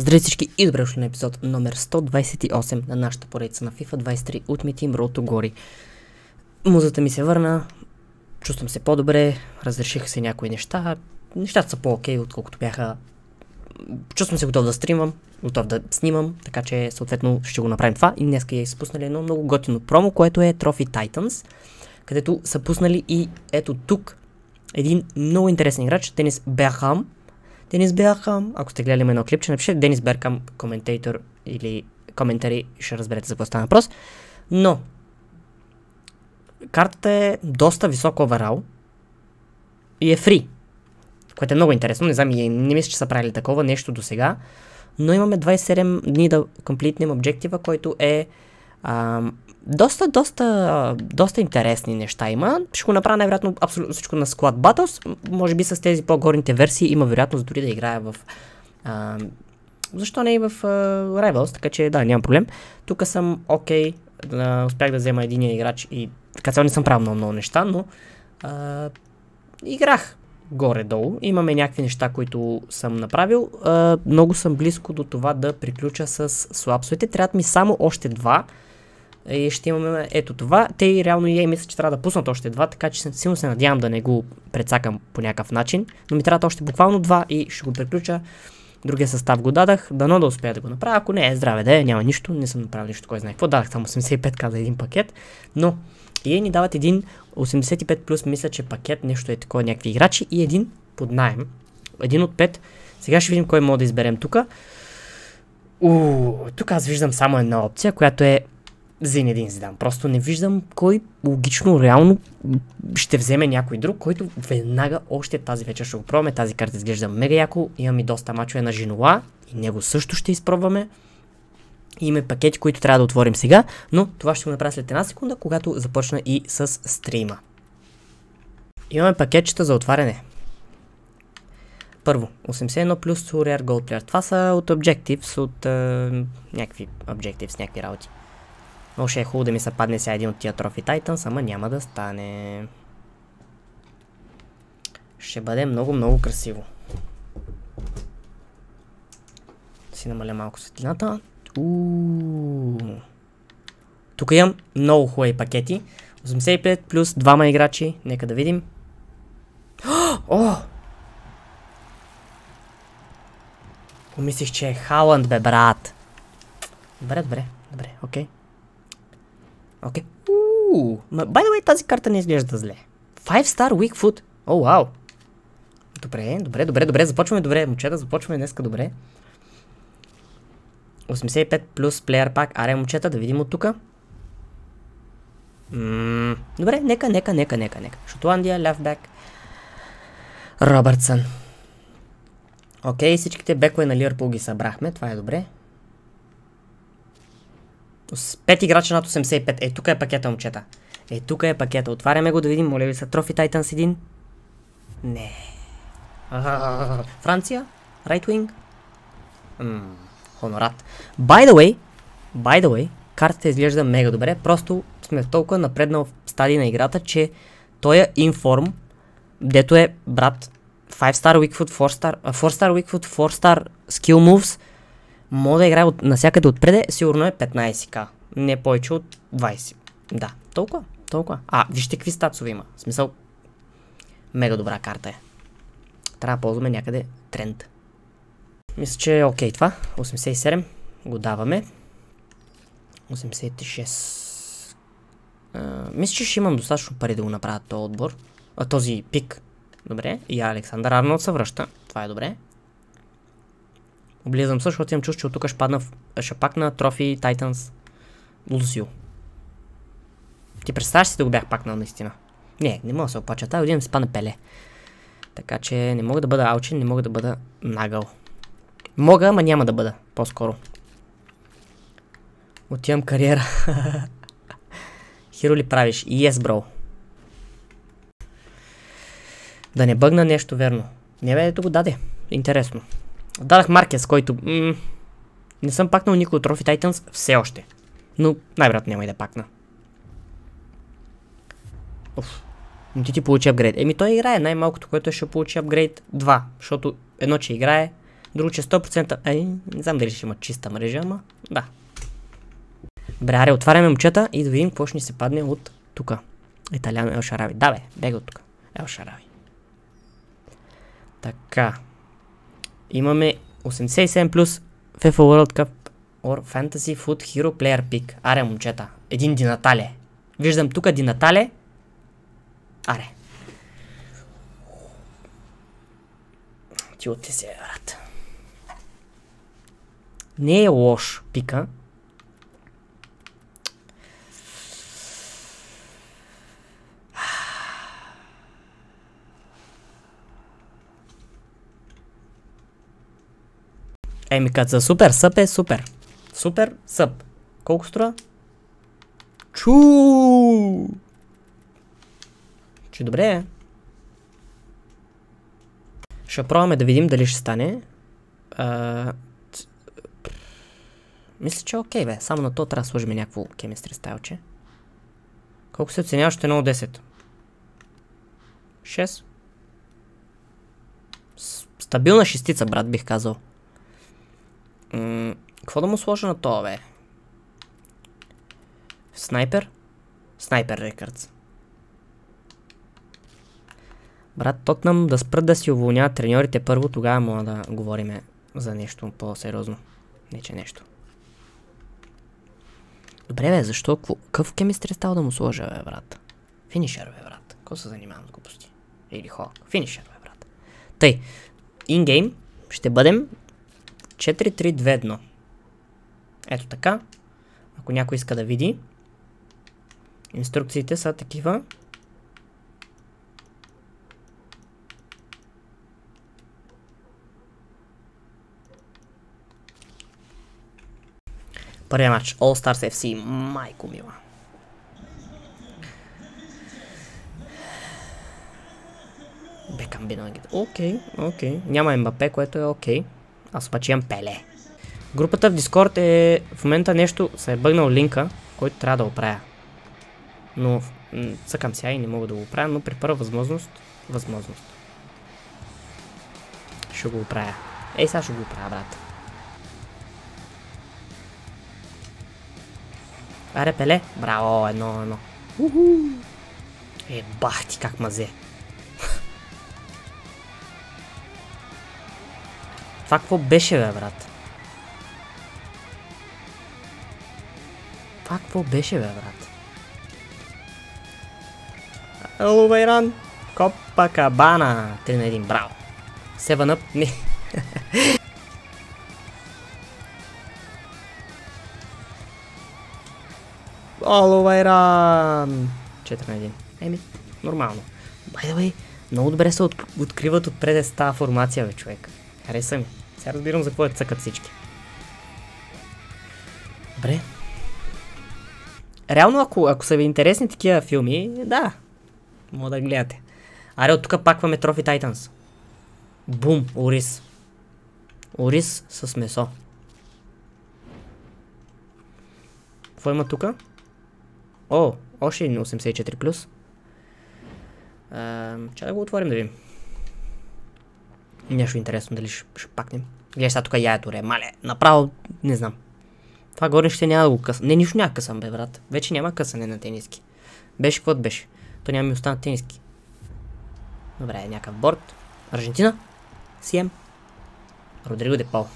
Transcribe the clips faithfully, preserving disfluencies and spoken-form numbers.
Здравейте всички и добре дошли на епизод номер сто двадесет и осем на нашата поредица на FIFA двадесет и три Ultimate Team Road to Glory. Музата ми се върна, чувствам се по-добре, разрешиха се някои неща, нещата са по-окей, отколкото бяха. Чувствам се готов да стримам, готов да снимам, така че съответно ще го направим това. И днес е спуснали едно много готино промо, което е Trophy Titans, където са пуснали и ето тук един много интересен играч, Денис Беркам. Денис Беркам, ако сте гледали едно клипче, напишете Денис Беркам коментатор или коментари, ще разберете за какво става въпрос. Но картата е доста висок оверал и е фри, което е много интересно. Не знам, не мисля, че са правили такова нещо до сега, но имаме двадесет и седем дни да комплитнем обжектива, който е а, доста, доста, доста интересни неща има. Ще го направя най-вероятно абсолютно всичко на Squad Battles. Може би с тези по-горните версии има вероятност дори да играя в... А, защо не и в а, Rivals, така че да, нямам проблем. Тук съм окей, okay, успях да взема единия играч и така цяло не съм правил много, много неща, но а, играх горе-долу. Имаме някакви неща, които съм направил. А, много съм близко до това да приключа с слапсовете. Трябват ми само още два. И ще имаме ето това. Те реално и мисля, че трябва да пуснат още два, така че силно се надявам да не го прецакам по някакъв начин. Но ми трябват още буквално два и ще го приключа. Другия състав го дадах, дано да успея да го направя. Ако не е здраве да е, няма нищо, не съм направил нищо, кой знае какво. Дадах само осемдесет и пет ка за един пакет, но и ни дават един осемдесет и пет плюс, мисля, че пакет, нещо е такова, някакви играчи и един под наем. Един от пет. Сега ще видим кой мога да изберем тук. Тук аз виждам само една опция, която е Зинедин Зидан. Просто не виждам кой логично, реално ще вземе някой друг, който веднага още тази вечер ще го пробваме. Тази карта изглежда мега яко. Имам и доста мачове на Женуа и него също ще изпробваме. Имаме пакети, които трябва да отворим сега, но това ще го направя след една секунда, когато започна и с стрима. Имаме пакетчета за отваряне. Първо, осемдесет и едно плюс Rare Gold Player. Това са от Objectives, от е, някакви Objectives, някакви работи. Много ще е хубаво да ми се падне сега един от тия Trophy Titans, ама няма да стане. Ще бъде много, много красиво. Си намаля малко светлината. Ууу. Тук имам много хубави пакети. осемдесет и пет плюс двама играчи. Нека да видим. О! Помислих, че е Халанд, бе, брат. Добре, добре, добре, окей. Окей. Ууу. By the way, тази карта не изглежда зле. пет star weak foot. О, вау. Добре, добре, добре, добре. Започваме добре, момчета. Започваме днеска добре. осемдесет и пет плюс плеер пак. Аре, момчета, да видим от тука. Ммм. Добре, нека, нека, нека, нека, нека. Шотландия, левбек. Робъртсън. Окей, всичките бекове на Ливърпул ги събрахме. Това е добре. С пет играча над осемдесет и пет. Е, тук е пакета, момчета. Е, тук е пакета. Отваряме го да видим. Моля ви са Trophy Titans един. Не. А, Франция. Right wing. Ммм. Хонорат. By the way. By the way. Картата изглежда мега добре. Просто сме в толкова напреднал в стадии на играта, че той е информ. Дето е, брат, пет star weak foot, четири star, четири star weak foot, четири star skill moves. Мога да играе от, насякъде отпреде, сигурно е петнайсет ка. Не повече от двайсет. Да, толкова, толкова. А, вижте какви статсове има. В смисъл, мега добра карта е. Трябва да ползваме някъде тренд. Мисля, че е окей това. осемдесет и седем. Го даваме. осемдесет и шест. А, мисля, че ще имам достатъчно пари да го направя този отбор. А, този пик. Добре. И Александър Арнолд се връща. Това е добре. Облизам също, защото имам чувство, че от тук ще падна в... ще пакна Trophy Titans Лусио. Ти представяш си да го бях пакнал наистина? Не, не мога да се опача. Тази година ми се падна Пеле. Така че не мога да бъда алчен, не мога да бъда нагъл. Мога, ама няма да бъда. По-скоро. Отивам кариера. Хиро ли правиш? Yes, бро. Да не бъгна нещо верно. Не бе, ето го даде. Интересно. Дадах Маркес, който... М не съм пакнал никой от Trophy Titans все още. Но най-вероятно няма и да пакна. Уф. Но ти ти получи апгрейд. Еми той играе най-малкото, което ще получи апгрейд два. Защото едно, че играе, Друго, че сто процента... Ей, не знам дали ще има чиста мрежа, ама да. Добре, аре, отваряме момчета и да видим какво ще ни се падне от тука. Италиано Ел Шарави. Да бе, бега от тука. Ел Шарави. Така. Имаме осемдесет и седем плюс FIFA World Cup or Fantasy Foot Hero Player Pick. Аре, момчета. Един Ди Натале. Виждам тук Ди Натале. Аре. Ти оти се, брат. Не е лош пика. Еми, като за супер съп е супер. Супер съп. Колко струва? Чу! Че добре е. Ще пробваме да видим дали ще стане. А... Мисля, че е окей, бе. Само на то трябва да сложим някакво chemistry стайлче. Колко се оценяваш от едно от десет? шест. Стабилна шестица, брат, бих казал. М- какво да му сложа на това, бе? Снайпер? Снайпер рекърдс. Брат, Тотнъм да спрат да си уволняват треньорите първо, тогава мога да говорим за нещо по-сериозно. Не, че нещо. Добре, бе, защо? Какъв chemistry стал да му сложа, бе, брат? Финишер, бе, брат. Какво се занимавам с глупости? Или хо? Финишер, бе, брат. Тъй, ингейм ще бъдем четири три две едно. Ето така. Ако някой иска да види. Инструкциите са такива. Първия матч. All Stars еф си. Майко мила. Бекъм винаги. Окей, окей. Няма Мбапе, което е окей. Аз обаче имам Пеле. Групата в Discord е в момента нещо, се е бъгнал линка, който трябва да оправя. Но цъкам сега и не мога да го оправя, но при първа възможност, възможност. Ще го оправя. Ей, сега ще го оправя, брат. Аре, Пеле. Браво, едно, едно. Уху. Е, бах ти как мазе. Това какво беше, бе, брат? Това какво беше, бе, брат? Ело, Вейран! Копа Кабана! три на един, браво! седем ъп, не. Оло, Вейран! четири на един. Еми, нормално. By the way, много добре се от, откриват отпред с тази формация, бе, човек. Хареса ми. Сега разбирам за какво е цъкат всички. Добре. Реално, ако, ако са ви интересни такива филми, да. Мога да гледате. Аре, от тук пакваме Trophy Titans. Бум, ориз. Ориз с месо. Какво има тук? О, още един осемдесет и четири плюс. Чай да го отворим да видим. Нещо интересно, дали ще, ще пакнем. Гледай сега тук яето ре, мале. Направо, не знам. Това горнище няма да го късам. Не, нищо няма късам, бе, брат. Вече няма късане на тениски. Беше каквото беше. То няма ми останат тениски. Добре, някакъв борт. Аржентина. Сием. Родриго де Пол.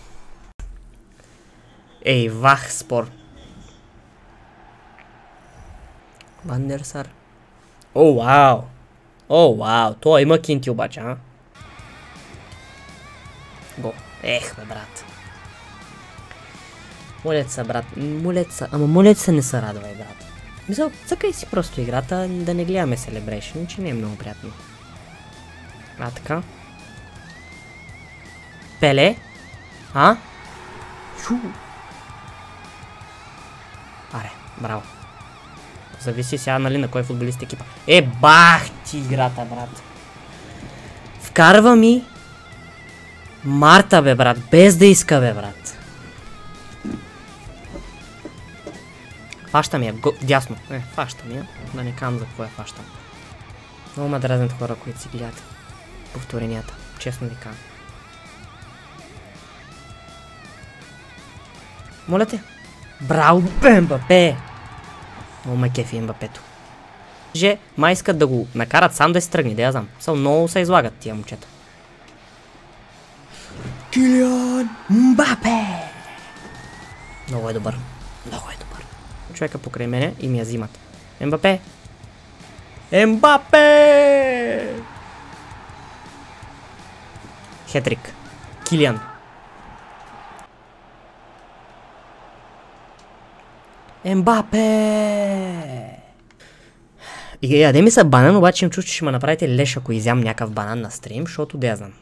Ей, вах, спор. Вандерсар. О, вау. О, вау. Това има кинти обаче, а? Го. Ех, бе, брат. Молят са, брат. Молят са. Ама молят са не се радвай, брат. Мисъл, цъкай си просто играта, да не гледаме Celebration, че не е много приятно. А, така. Пеле? А? Шу. Аре, браво. Зависи сега, нали, на кой футболист екипа. Е, бах ти играта, брат. Вкарва ми Марта, бе, брат. Без да иска, бе, брат. Фащам я. Го... Дясно. Е, фащам я. Да не кам за какво я фащам. Много ме дразнят хора, които си гледат повторенията. Честно ви казвам. Моля те. Браво, Ембапе! Много ме кефи Ембапето. Же, май искат да го накарат сам да се тръгне, да я знам. Са много се излагат тия момчета. Килиан Мбапе! Много е добър. Много е добър. Човека покрай мене и ми я взимат. Ембапе! Ембапе! Хетрик. Килиан. Ембапе! И яде ми са банан, обаче им чуш, че ще ме направите леш, ако изям някакъв банан на стрим, защото да я знам.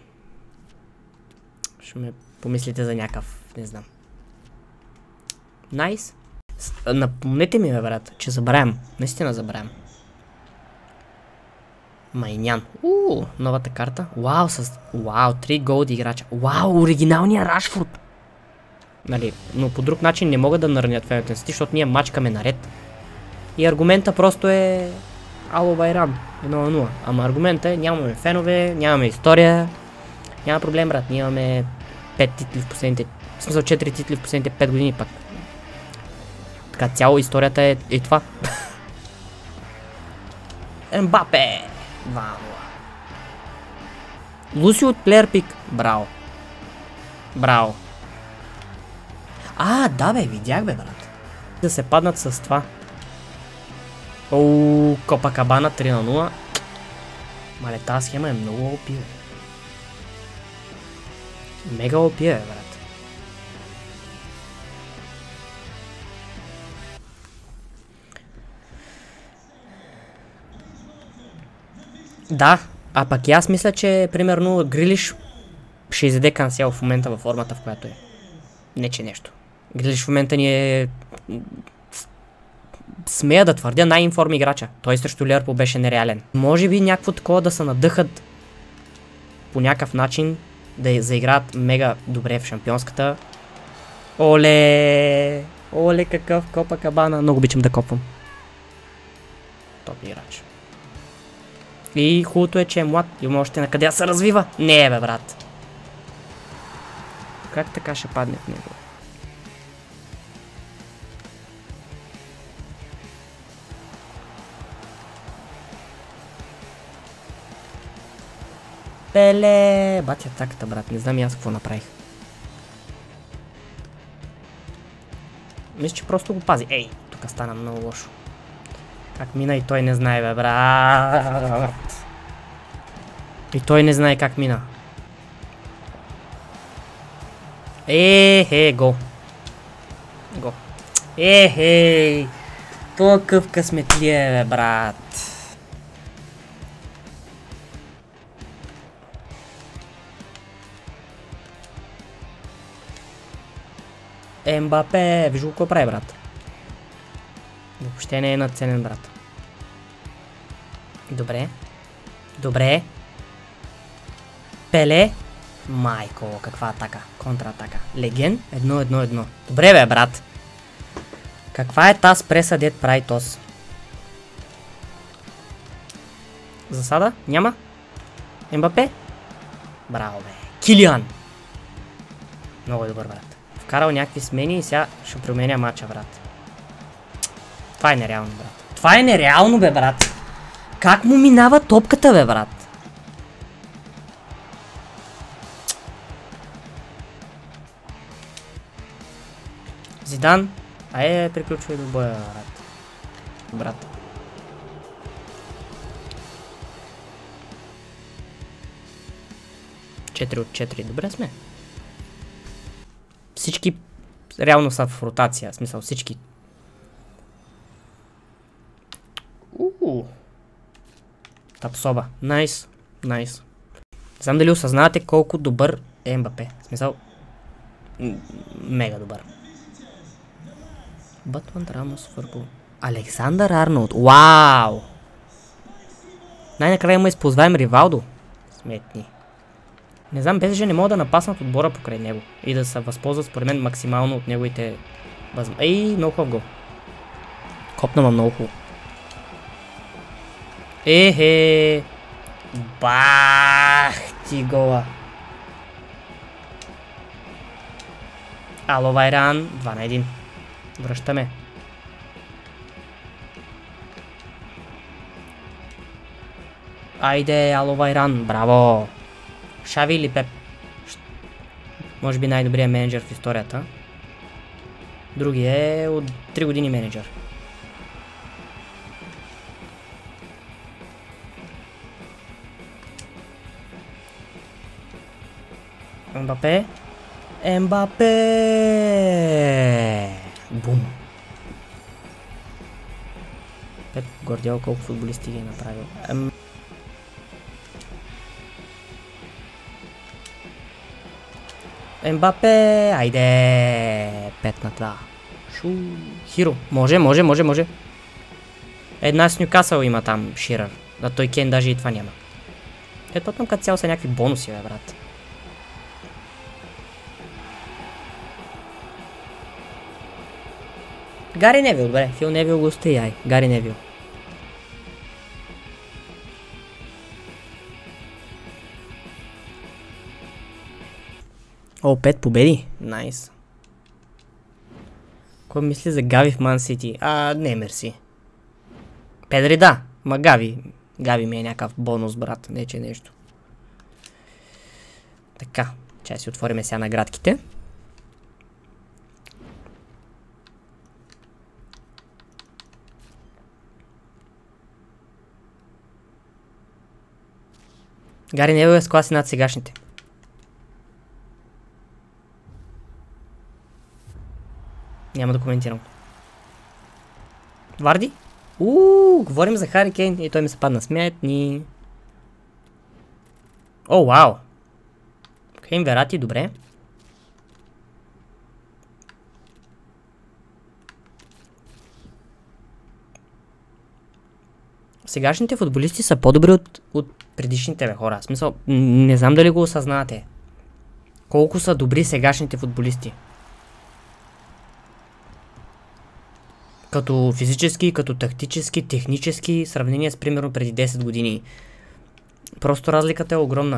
Ще ме помислите за някакъв, не знам. Найс. Nice. Напомнете ми, бе, брат, че забравям. Наистина забравям. Майнян. Ууу, новата карта. Вау, с... Вау, три голди играча. Вау, оригиналния Рашфорд. Нали, но по друг начин не могат да наранят феновете си, защото ние мачкаме наред. И аргумента просто е... Ало Байрам, едно на нула. Ама аргумента е, нямаме фенове, нямаме история. Няма проблем, брат, ние имаме пет титли в последните... В смисъл четири титли в последните пет години пак. Така цяло историята е, е това. Ембапе! два нула. Луси от плеер пик. Браво. Браво. А, да бе, видях бе, брат. Да се паднат с това. Оу, Копакабана три на нула. Мале, тази схема е много о пи, бе. Мега о пи, бе, брат. Да, а пък и аз мисля, че примерно Грилиш ще изяде Кансел в момента във формата, в която е. Не че нещо. Грилиш в момента ни е... Смея да твърдя най-информ играча. Той срещу Ливърпул беше нереален. Може би някакво такова да се надъхат по някакъв начин да заиграят мега добре в шампионската. Оле! Оле, какъв Копакабана. Много обичам да копвам. Топ играч. И хубавото е, че е млад. Има още на къде да се развива. Не, бе, брат. Как така ще падне в него? Пеле! Бати атаката, брат. Не знам и аз какво направих. Мисля, че просто го пази. Ей, тук стана много лошо. Как мина и той не знае, бе, брат. И той не знае как мина. Е-хе, гол. Гол. Е-хей. Това къв късметлие, бе, брат. Ембапе, виж го какво прави, брат. Въобще не е надценен, брат. Добре. Добре. Пеле. Майко, каква атака. Контратака. Леген. Едно, едно, едно. Добре, бе, брат. Каква е таз преса, дет прави тос? Засада? Няма? Ембапе? Браво, бе. Килиан. Много е добър, брат. Вкарал някакви смени и сега ще променя матча, брат. Това е нереално, брат. Това е нереално, бе, брат. Как му минава топката, бе, брат? Зидан. Ае, приключвай до боя, брат. Брат. четири от четири. Добре сме. Всички реално са в ротация. В смисъл всички. Ууу. Тапсоба. Найс. Найс. Не знам дали осъзнавате колко добър е Ембапе. В смисъл. Мега добър. Батман Рамос Фърбул. Александър Арнолд. Вау! Най-накрая има използваем Ривалдо. Сметни. Не знам, БСЖ не могат да напаснат отбора покрай него. И да се възползват според мен максимално от неговите възможности. Ей, много хубав гол. Копна ма много хубаво. Ехе! Бах ти гола! Ало, Вайран. два на един. Връщаме. Айде, ало, Вайран. Браво. Шави или Пеп? Може би най-добрият менеджер в историята. Други е от три години менеджер. Ембапе. Ембапе! Бум! Пеп Гвардиола колко футболисти ги е направил. Ем... Ембапе! Айде! пет на два. Шу... Хиро. Може, може, може, може. Една с Нюкасъл има там Ширър. Да той Кен даже и това няма. Ето там като цяло са някакви бонуси, бе, брат. Гари Невил, добре. Фил Невил го стои, ай. Гари Невил. О, пет победи. Найс. Кой мисли за Гави в Ман Сити? А, не, мерси. Педри да, ма Гави. Гави ми е някакъв бонус, брат. Не, че нещо. Така, чай си отвориме сега наградките. Гари Невил е с класи над сегашните. Няма да коментирам. Варди? Ууу, говорим за Хари Кейн и той ми се падна. Смеят ни. О, вау. Кейн Верати, добре. Сегашните футболисти са по-добри от, от предишните, бе, хора. В смисъл, не знам дали го осъзнавате. Колко са добри сегашните футболисти. Като физически, като тактически, технически, в сравнение с примерно преди десет години. Просто разликата е огромна.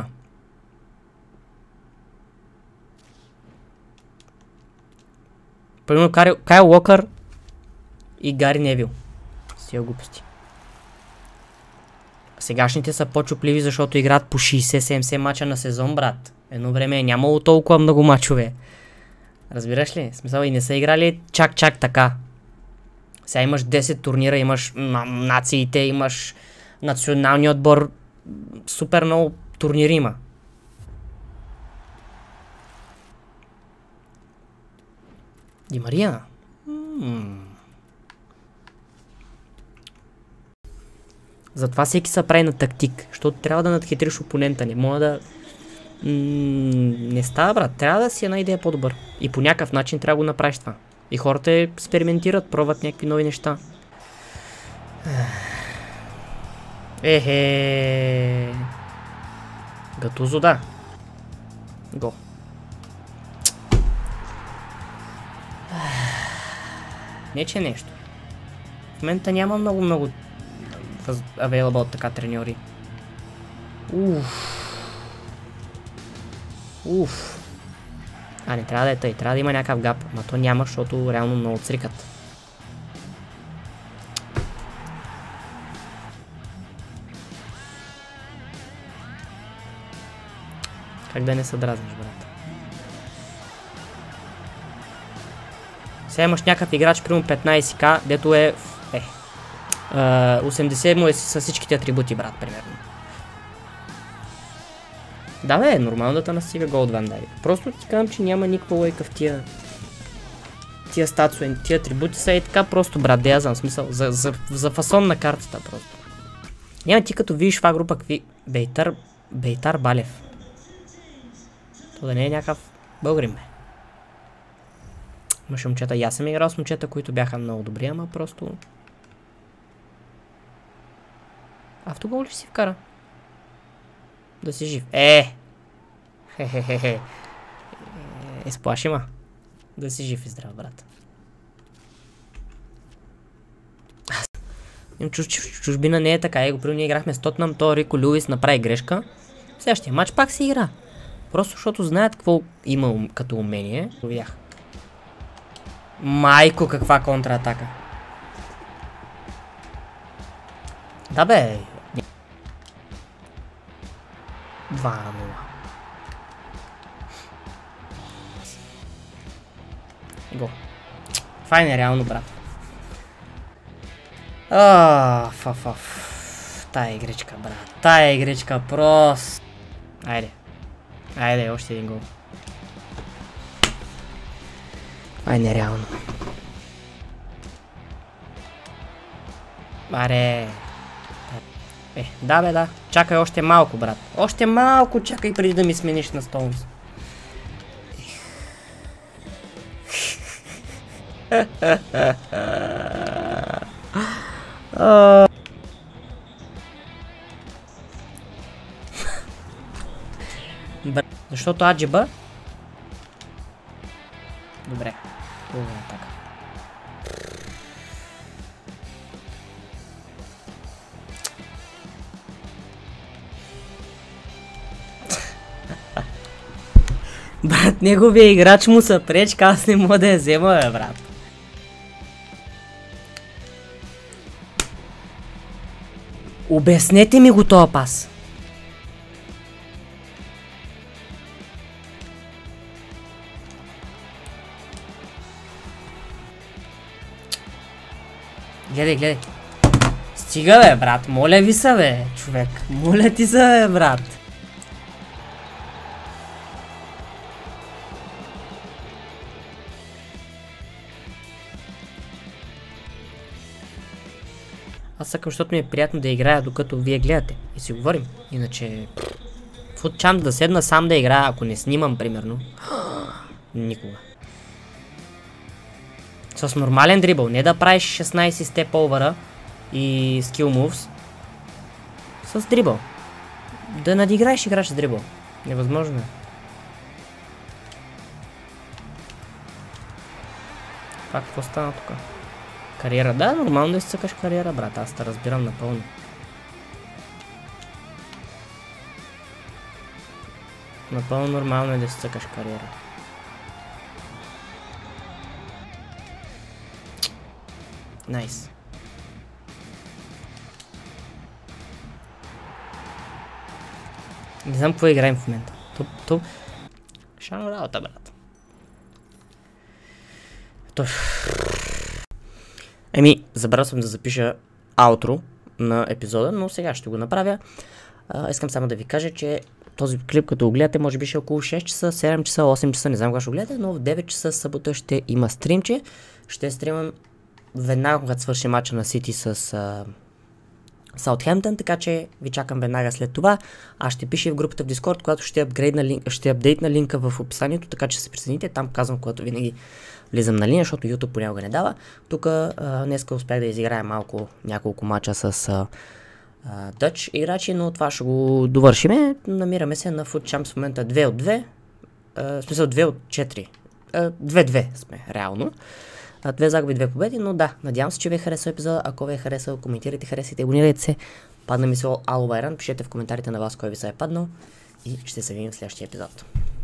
Примерно Кайл, Кайл Уокър и Гари Невил. С тия глупости. Сегашните са по-чупливи, защото играят по шейсет седемдесет мача на сезон, брат. Едно време е нямало толкова много мачове. Разбираш ли? В смисъл и не са играли чак-чак така. Сега имаш десет турнира, имаш нациите, имаш националния отбор. Супер много турнири има. Ди Мария. М-м. Затова всеки се прави на тактик, защото трябва да надхитриш опонента. Не мога да... М- не става, брат. Трябва да си една идея по-добър. И по някакъв начин трябва да го направиш това. И хората експериментират, пробват някакви нови неща. Ехе. Гатузо, да. Го. Не, че нещо. В момента няма много-много available от така треньори. Уф. Уф. А, не трябва да е тъй. Трябва да има някакъв гап. Ма то няма, защото реално много црикат. Как да не се дразниш, брат? Сега имаш някакъв играч, примерно петнайсет ка, дето е... Е. осемдесет му е с всичките атрибути, брат, примерно. Да, бе, е нормално да те настига гол от Ван Дайк. Просто ти казвам, че няма никаква лойка в тия... Тия статуи, тия атрибути са и така просто, брат, да я знам смисъл. За, за, за фасон на картата просто. Няма ти като видиш това група какви... Бейтар... Бейтар Балев. То да не е някакъв българин, бе. Имаше момчета, и аз съм играл с момчета, които бяха много добри, ама просто... Автогол ли си вкара? Да си жив. Е! Хе-хе-хе-хе. Изплаши ма. Да си жив и здрав, брат. Чужбина не е така. Его, при ние играхме с Тотнам, то Рико Люис направи грешка. В следващия матч пак си игра. Просто защото знаят какво има като умение. Видях. Майко, каква контратака. Да бе. два на нула. Го. Това е нереално, брат. Ааа, фа-фа. Тая игричка, брат. Тая игричка просто. Айде. Айде, още един гол. Това е нереално. Аре. Е, да бе, да. Чакай още малко, брат. Още малко чакай преди да ми смениш на Стоунс. Защото аджиба. Добре. Добре, така. Брат, неговия играч му са пречка, аз не мога да я взема, бе, брат. Обяснете ми го тоя пас. Гледай, гледай. Стига, бе, брат. Моля ви се, бе, човек. Моля ти се, бе, брат. Аз съкам, защото ми е приятно да играя, докато вие гледате и си говорим. Иначе, футчам да седна сам да играя, ако не снимам, примерно. Никога. С нормален дрибъл, не да правиш шестнайсет степ овъра и скил мувс. С дрибъл. Да надиграеш играч с дрибъл. Невъзможно е. Това какво стана тук? Кариера, да, нормално да изцъкаш кариера, брат, аз те разбирам напълно. Напълно нормално е да изцъкаш кариера. Найс. Не знам какво играем в момента. Туп, туп. Шано работа, брат. Туп. Еми, забравя съм да запиша аутро на епизода, но сега ще го направя. А, искам само да ви кажа, че този клип, като го гледате, може би ще е около шест часа, седем часа, осем часа, не знам кога ще го гледате, но в девет часа събота ще има стримче. Ще стримам веднага, когато свърши матча на Сити с Саутхемптън, така че ви чакам веднага след това. Аз ще пиша в групата в Discord, която ще апгрейдна линк, ще апдейтна линка в описанието, така че се присъедините. Там казвам, когато винаги влизам на линия, защото YouTube понякога не дава. Тук днеска успях да изиграя малко няколко мача с а, а, Dutch играчи, но това ще го довършиме. Намираме се на Foot Champs в момента две от две. А, в смисъл две от четири. две-две сме, реално. Две загуби, две победи, но да, надявам се, че ви е харесал епизода. Ако ви е харесал, коментирайте, харесайте, абонирайте се. Падна ми се Ало Байран, пишете в коментарите на вас кой ви се е паднал и ще се видим в следващия епизод.